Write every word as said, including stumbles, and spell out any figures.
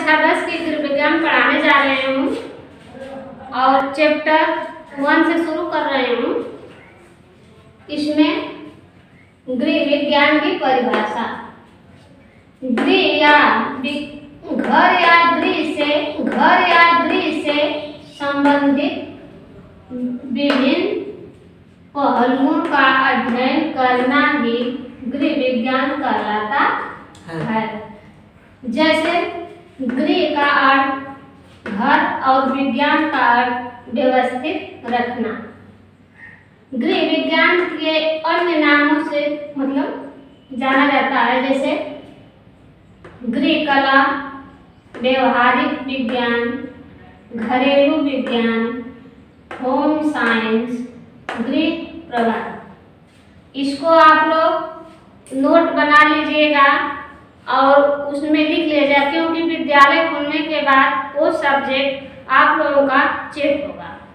कक्षा दस की गृह विज्ञान पढ़ाने जा रहे हूँ और चैप्टर वन से शुरू कर रहे हूँ। इसमें गृह विज्ञान की परिभाषा, गृह या घर या गृह से घर या गृह से संबंधित विभिन्न पहलुओं का अध्ययन करना ही गृह विज्ञान कहलाता है। जैसे गृह का अर्थ घर और विज्ञान का अर्थ व्यवस्थित रखना। गृह विज्ञान के अन्य नामों से मतलब जाना जाता है, जैसे गृह कला, व्यवहारिक विज्ञान, घरेलू विज्ञान, होम साइंस, गृह प्रबंधन। इसको आप लोग नोट बना लीजिएगा और उसमें लिख लीजिएगा, क्योंकि विद्यालय खुलने के बाद वो सब्जेक्ट आप लोगों का चेक होगा।